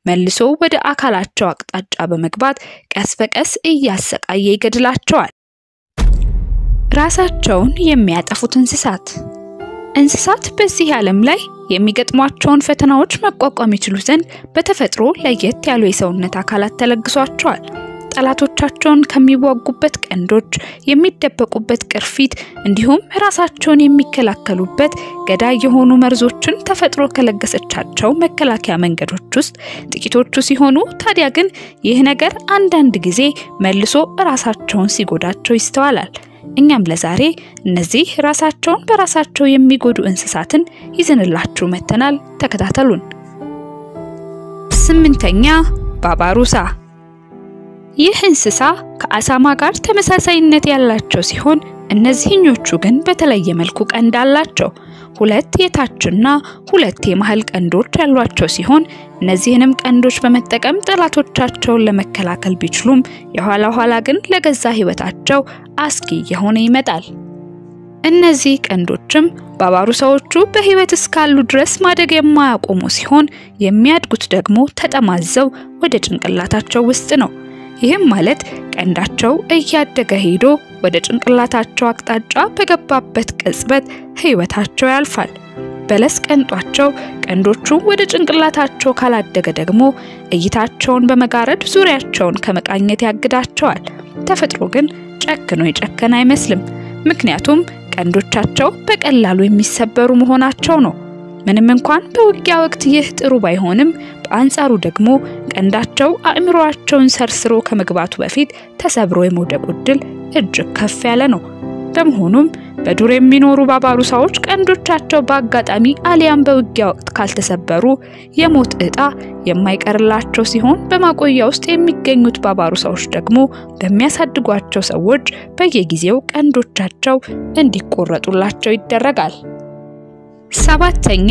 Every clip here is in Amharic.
መልሶ ወደ አካላቸው አቅጣጫ በመግባት ቀስ በቀስ እያሰቃየ ይገድላቸዋል። ራሳቸውን የሚያጠፉት እንስሳት በዚህ ዓለም ላይ የሚገጥሟቸውን ፈተናዎች መቋቋም ይችሉ ዘንድ በተፈጥሮ ለየት ያሉ የሰውነት አካላት ተለግሷቸዋል። ጠላቶቻቸውን ከሚዋጉበት ቀንዶች፣ የሚደበቁበት ቅርፊት እንዲሁም ራሳቸውን የሚከላከሉበት ገዳይ የሆኑ መርዞችን ተፈጥሮ ከለገሰቻቸው መከላከያ መንገዶች ውስጥ ጥቂቶቹ ሲሆኑ ታዲያ ግን ይህ ነገር አንዳንድ ጊዜ መልሶ ራሳቸውን ሲጎዳቸው ይስተዋላል። እኛም ለዛሬ እነዚህ ራሳቸውን በራሳቸው የሚጎዱ እንስሳትን ይዘንላችሁ መተናል። ተከታተሉን። 8ኛ ባባሩሳ። ይህ እንስሳ ከአሳማ ጋር ተመሳሳይነት ያላቸው ሲሆን እነዚህኞቹ ግን በተለየ መልኩ ቀንድ አላቸው። 2 የታችና 2 የመሃል ቀንዶች ያሏቸው ሲሆን እነዚህንም ቀንዶች በመጠቀም ጠላቶቻቸውን ለመከላከል ቢችሉም የኋላ ግን ለገዛ ህይወታቸው አስጊ የሆነ ይመጣል። እነዚህ ቀንዶችም ባባሩሳዎቹ በህይወት እስካሉ ድረስ ማደግ የማያቆሙ ሲሆን የሚያድጉት ደግሞ ተጠማዘው ወደ ጭንቅላታቸው ውስጥ ነው። ይህም ማለት ቀንዳቸው እያደገ ሄዶ ወደ ጭንቅላታቸው አቅጣጫ በገባበት ቅጽበት ህይወታቸው ያልፋል። በለስ ቀንጧቸው ቀንዶቹ ወደ ጭንቅላታቸው ካላደገ ደግሞ እይታቸውን በመጋረድ ዙሪያቸውን ከመቃኘት ያግዳቸዋል። ተፈጥሮ ግን ጨክኖ የጨከነ አይመስልም። ምክንያቱም ቀንዶቻቸው በቀላሉ የሚሰበሩ መሆናቸው ነው። ምንም እንኳን በውጊያ ወቅት ይህ ጥሩ ባይሆንም በአንጻሩ ደግሞ ቀንዳቸው አእምሮአቸውን ሰርስሮ ከመግባቱ በፊት ተሰብሮ የመውደቅ ዕድል እጅግ ከፍ ያለ ነው። በመሆኑም በዱር የሚኖሩ ባባሩሳዎች ቀንዶቻቸው በአጋጣሚ አሊያም በውጊያ ወቅት ካልተሰበሩ የሞት ዕጣ የማይቀርላቸው ሲሆን በማቆያ ውስጥ የሚገኙት ባባሩሳዎች ደግሞ በሚያሳድጓቸው ሰዎች በየጊዜው ቀንዶቻቸው እንዲቆረጡላቸው ይደረጋል። 7ኛ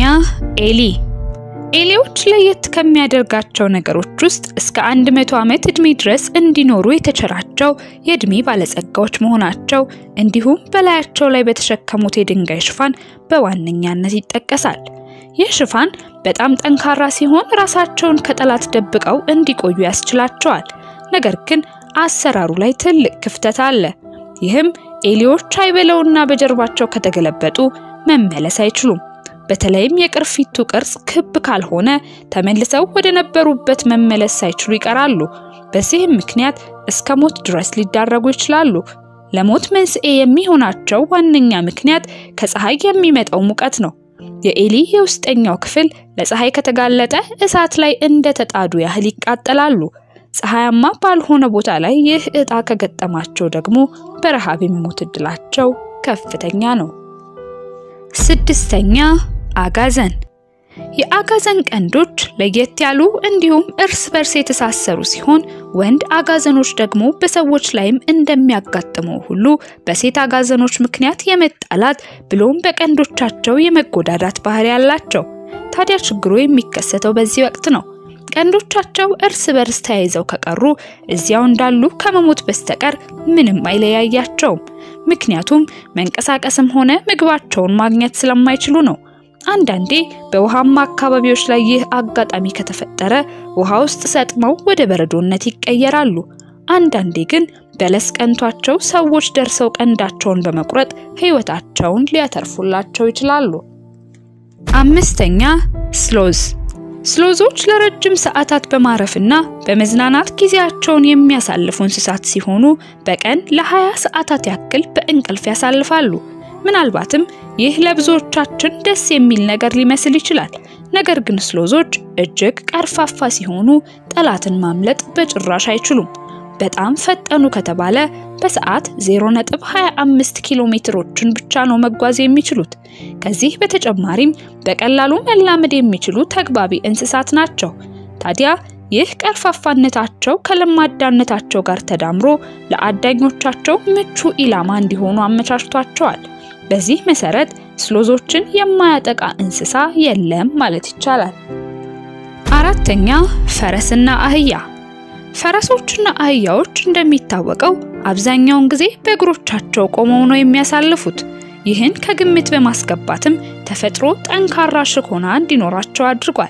ኤሊዎች ለየት ከሚያደርጋቸው ነገሮች ውስጥ እስከ 100 ዓመት እድሜ ድረስ እንዲኖሩ የተቸራቸው የእድሜ ባለጸጋዎች መሆናቸው እንዲሁም በላያቸው ላይ በተሸከሙት የድንጋይ ሽፋን በዋነኛነት ይጠቀሳል። ይህ ሽፋን በጣም ጠንካራ ሲሆን ራሳቸውን ከጠላት ደብቀው እንዲቆዩ ያስችላቸዋል። ነገር ግን አሰራሩ ላይ ትልቅ ክፍተት አለ። ይህም ኤሊዎች አይበለውና በጀርባቸው ከተገለበጡ መመለስ አይችሉም። በተለይም የቅርፊቱ ቅርጽ ክብ ካልሆነ ተመልሰው ወደ ነበሩበት መመለስ ሳይችሉ ይቀራሉ። በዚህም ምክንያት እስከ ሞት ድረስ ሊዳረጉ ይችላሉ። ለሞት መንስኤ የሚሆናቸው ዋነኛ ምክንያት ከፀሐይ የሚመጣው ሙቀት ነው። የኤሊ የውስጠኛው ክፍል ለፀሐይ ከተጋለጠ እሳት ላይ እንደተጣዱ ያህል ይቃጠላሉ። ፀሐያማ ባልሆነ ቦታ ላይ ይህ ዕጣ ከገጠማቸው ደግሞ በረሃብ የሚሞት ዕድላቸው ከፍተኛ ነው። 6ኛ አጋዘን። የአጋዘን ቀንዶች ለየት ያሉ እንዲሁም እርስ በርስ የተሳሰሩ ሲሆን ወንድ አጋዘኖች ደግሞ በሰዎች ላይም እንደሚያጋጥመው ሁሉ በሴት አጋዘኖች ምክንያት የመጣላት ብሎም በቀንዶቻቸው የመጎዳዳት ባህሪ ያላቸው። ታዲያ ችግሩ የሚከሰተው በዚህ ወቅት ነው። ቀንዶቻቸው እርስ በርስ ተያይዘው ከቀሩ እዚያው እንዳሉ ከመሞት በስተቀር ምንም አይለያያቸውም። ምክንያቱም መንቀሳቀስም ሆነ ምግባቸውን ማግኘት ስለማይችሉ ነው። አንዳንዴ በውሃማ አካባቢዎች ላይ ይህ አጋጣሚ ከተፈጠረ ውሃ ውስጥ ሰጥመው ወደ በረዶነት ይቀየራሉ። አንዳንዴ ግን በለስ ቀንቷቸው ሰዎች ደርሰው ቀንዳቸውን በመቁረጥ ህይወታቸውን ሊያተርፉላቸው ይችላሉ። 5ኛ ስሎዞች ለረጅም ሰዓታት በማረፍና በመዝናናት ጊዜያቸውን የሚያሳልፉ እንስሳት ሲሆኑ በቀን ለ20 ሰዓታት ያክል በእንቅልፍ ያሳልፋሉ። ምናልባትም ይህ ለብዙዎቻችን ደስ የሚል ነገር ሊመስል ይችላል። ነገር ግን ስሎዞች እጅግ ቀርፋፋ ሲሆኑ ጠላትን ማምለጥ በጭራሽ አይችሉም። በጣም ፈጠኑ ከተባለ በሰዓት 0.25 ኪሎ ሜትሮችን ብቻ ነው መጓዝ የሚችሉት። ከዚህ በተጨማሪም በቀላሉ መላመድ የሚችሉ ተግባቢ እንስሳት ናቸው። ታዲያ ይህ ቀርፋፋነታቸው ከለማዳነታቸው ጋር ተዳምሮ ለአዳኞቻቸው ምቹ ኢላማ እንዲሆኑ አመቻችቷቸዋል። በዚህ መሰረት ስሎዞችን የማያጠቃ እንስሳ የለም ማለት ይቻላል። 4ኛ ፈረስና አህያ። ፈረሶችና አህያዎች እንደሚታወቀው አብዛኛውን ጊዜ በእግሮቻቸው ቆመው ነው የሚያሳልፉት። ይህን ከግምት በማስገባትም ተፈጥሮ ጠንካራ ሽኮና እንዲኖራቸው አድርጓል።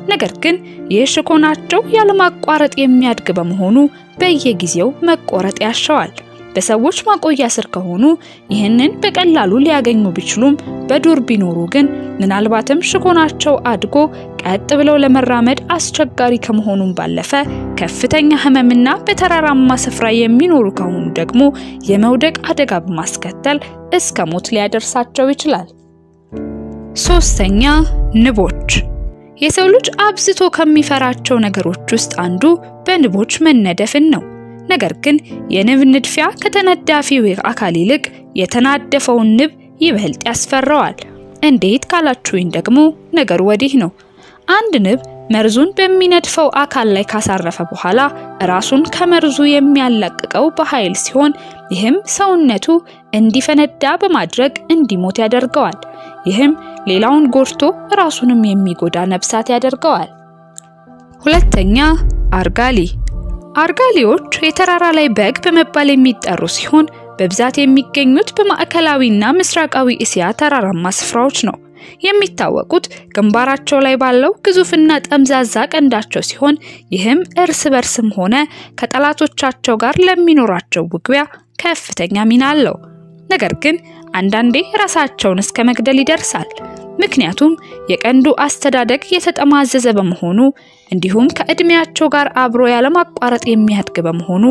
ነገር ግን የሽኮናቸው ያለማቋረጥ የሚያድግ በመሆኑ በየጊዜው መቆረጥ ያሻዋል። በሰዎች ማቆያ ስር ከሆኑ ይህንን በቀላሉ ሊያገኙ ቢችሉም በዱር ቢኖሩ ግን ምናልባትም ሽኮናቸው አድጎ ቀጥ ብለው ለመራመድ አስቸጋሪ ከመሆኑም ባለፈ ከፍተኛ ህመምና በተራራማ ስፍራ የሚኖሩ ከሆኑ ደግሞ የመውደቅ አደጋ በማስከተል እስከ ሞት ሊያደርሳቸው ይችላል። ሶስተኛ ንቦች። የሰው ልጅ አብዝቶ ከሚፈራቸው ነገሮች ውስጥ አንዱ በንቦች መነደፍን ነው። ነገር ግን የንብ ንድፊያ ከተነዳፊው አካል ይልቅ የተናደፈውን ንብ ይበልጥ ያስፈራዋል። እንዴት ካላችሁኝ ደግሞ ነገሩ ወዲህ ነው። አንድ ንብ መርዙን በሚነድፈው አካል ላይ ካሳረፈ በኋላ ራሱን ከመርዙ የሚያላቅቀው በኃይል ሲሆን ይህም ሰውነቱ እንዲፈነዳ በማድረግ እንዲሞት ያደርገዋል። ይህም ሌላውን ጎርቶ ራሱንም የሚጎዳ ነፍሳት ያደርገዋል። ሁለተኛ አርጋሊ። አርጋሊዎች የተራራ ላይ በግ በመባል የሚጠሩ ሲሆን በብዛት የሚገኙት በማዕከላዊና ምስራቃዊ እስያ ተራራማ ስፍራዎች ነው። የሚታወቁት ግንባራቸው ላይ ባለው ግዙፍና ጠምዛዛ ቀንዳቸው ሲሆን ይህም እርስ በርስም ሆነ ከጠላቶቻቸው ጋር ለሚኖራቸው ውጊያ ከፍተኛ ሚና አለው። ነገር ግን አንዳንዴ ራሳቸውን እስከ መግደል ይደርሳል። ምክንያቱም የቀንዱ አስተዳደግ የተጠማዘዘ በመሆኑ እንዲሁም ከእድሜያቸው ጋር አብሮ ያለማቋረጥ የሚያድግ በመሆኑ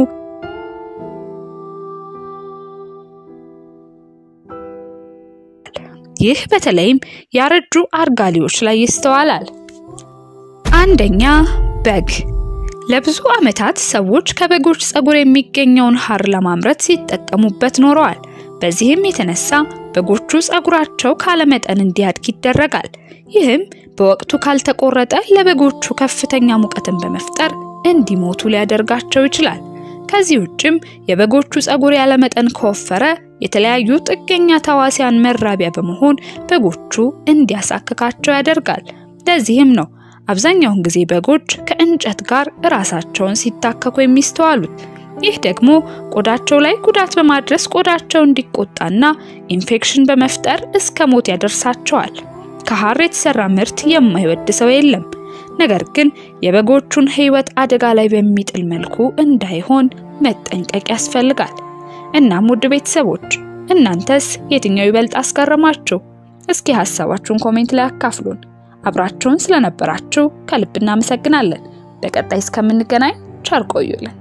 ይህ በተለይም ያረጁ አርጋሊዎች ላይ ይስተዋላል። አንደኛ በግ። ለብዙ ዓመታት ሰዎች ከበጎች ጸጉር የሚገኘውን ሐር ለማምረት ሲጠቀሙበት ኖረዋል። በዚህም የተነሳ በጎቹ ጸጉራቸው ካለመጠን እንዲያድግ ይደረጋል። ይህም በወቅቱ ካልተቆረጠ ለበጎቹ ከፍተኛ ሙቀትን በመፍጠር እንዲሞቱ ሊያደርጋቸው ይችላል። ከዚህ ውጭም የበጎቹ ጸጉር ያለመጠን ከወፈረ የተለያዩ ጥገኛ ተዋሲያን መራቢያ በመሆን በጎቹ እንዲያሳክካቸው ያደርጋል። ለዚህም ነው አብዛኛውን ጊዜ በጎች ከእንጨት ጋር ራሳቸውን ሲታከኩ የሚስተዋሉት። ይህ ደግሞ ቆዳቸው ላይ ጉዳት በማድረስ ቆዳቸው እንዲቆጣና ኢንፌክሽን በመፍጠር እስከ ሞት ያደርሳቸዋል። ከሐር የተሰራ ምርት የማይወድ ሰው የለም። ነገር ግን የበጎቹን ህይወት አደጋ ላይ በሚጥል መልኩ እንዳይሆን መጠንቀቅ ያስፈልጋል። እናም ውድ ቤተሰቦች እናንተስ የትኛው ይበልጥ አስገረማችሁ? እስኪ ሐሳባችሁን ኮሜንት ላይ አካፍሉን። አብራችሁን ስለነበራችሁ ከልብ እናመሰግናለን። በቀጣይ እስከምንገናኝ ቸር ቆዩልን።